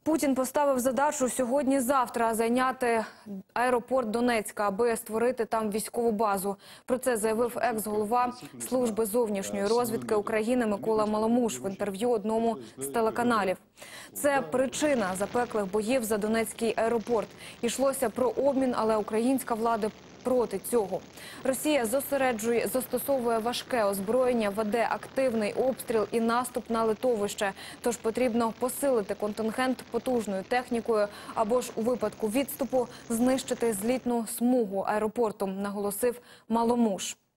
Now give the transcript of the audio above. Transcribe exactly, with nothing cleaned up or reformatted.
Путін поставив задачу сьогодні-завтра зайняти аеропорт Донецька, аби створити там військову базу. Про це заявив екс-голова Служби зовнішньої розвідки України Микола Маломуш в інтерв'ю одному з телеканалів. Це причина запеклих боїв за Донецький аеропорт. Йшлося про обмін, але українська влада проти цього. Росія зосереджує, застосовує важке озброєння, веде активний обстріл і наступ на литовище. Тож потрібно посилити контингент потужною технікою або ж у випадку відступу знищити злітну смугу аеропорту, наголосив Маломуш.